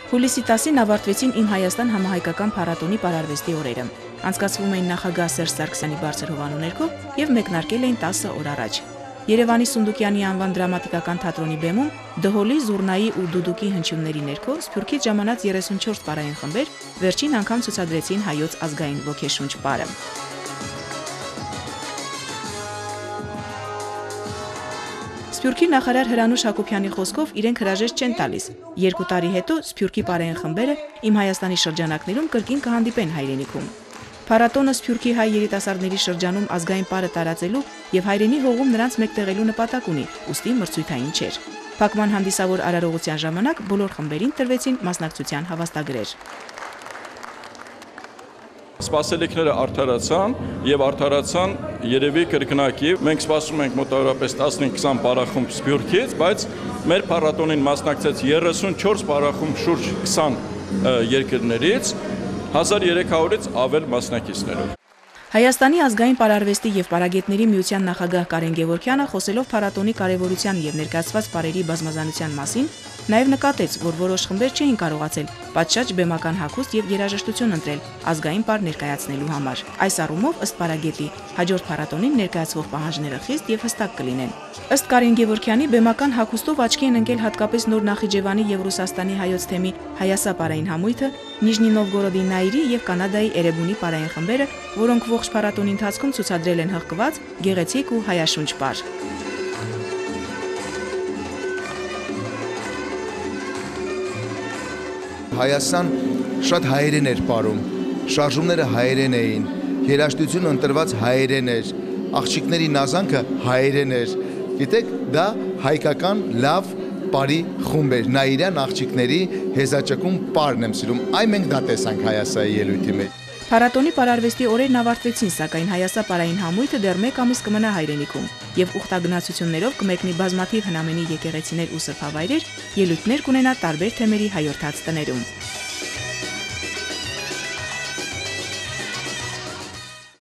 Հուլիսի 10-ին ավարտվեցին Իմ Հայաստան համահայկական փառատոնի պարարվեստի օրերը։ Անցկացվում էին նախագահ Սերժ Սարգսյանի բարձր հովանու ներքո եւ մեկնարկել էին 10 օր առաջ։ Երևանի Սունդուկյանի անվան դրամատիկական թատրոնի բեմում դհոլի, զուռնայի ու դուդուկի հնչյունների ներքո Սփյուռքից ժամանած 34 պարային խմբեր վերջին անգամ ցուցադրեցին հայոց ազգային ոգեշունչ պարը։ Սփյուռքի նախարար Հրանուշ Հակոբյանի խոսքով իրենք հրաժեշտ չեն տալիս։ 2 տարի հետո Սփյուռքի պարային խմբերը Իմ Հայաստանի շրջանակներում կրկին կհանդիպեն հայրենիքում։ Փառատոնը Սփյուռքի հայ երիտասարդների շրջանում ազգային պարը տարածելու եւ հայրենի հողում նրանց մեկտեղելու նպատակ ունի, ուստի մրցույթային չէր։ Փակման հանդիսավոր արարողության ժամանակ բոլոր խմբերին տրվեցին մասնակցության հավաստագրեր։ Սպասելիքները արդարացան եւ արդարացան երևի կրկնակի։ Մենք սպասում ենք մոտավորապես 15-20 պարախումբ Սփյուռքից, բայց մեր փառատոնին մասնակցեց 34 պարախումբ շուրջ 20 երկրներից 1300-ից ավել մասնակիցներով։ Հայաստանի ազգային պարարվեստի եւ պարագետների միության նախագահ Կարեն Գևորգյանը խոսելով փառատոնի կարեւորության եւ ներկայացված պարերի բազմազանության մասին նաեւ նկատեց, որ որոշ խմբեր չէին կարողացել պատշաճ բեմական հագուստ եւ երաժշտություն ընտրել ազգային պար ներկայացնելու համար։ Այս առումով ըստ պարագետի հաջորդ փառատոնին ներկայացվող պահանջները խիստ եւ հստակ կլինեն։ Ըստ Կարեն Գևորգյանի բեմական հագուստով աչքի են ընկել հատկապես Նոր Նախիջևանի եւ Ռուսաստանի հայոց թեմի հայասա պարային համույթը, Նիժնի Նովգորոդի Նաիրի եւ Կանադայի Էրեբունի պարային խմբերը, որոնք ողջ փառատոնի ընթացքում ցուցադրել են հղկված, գեղեցիկ ու հայաշունչ պար։ Հայաստան շատ հայերեն էր պարում, շարժումները հայերեն էին, երաժշտությունը ընտրված հայերեն էր, աղջիկների նազանքը հայերեն էր, գիտեք, դա հայկական լավ պարի խումբ էր, նայիրյան աղջիկների հեզաճկում պարն եմ սիրում, այ մենք դա տեսանք հայասայի ելույթի մեջ։ Փառատոնի պարարվեստի օրերն ավարտվեցին, սակայն հայասա պարային համույթը դեռ 1 ամիս կմնա հայրենիքում եւ ուխտագնացություններով կմեկնի բազմաթիվ հնամենի եկեղեցիներ ու սրբավայրեր, ելույթներ կունենա տարբեր թեմերի հայորդաց տներում։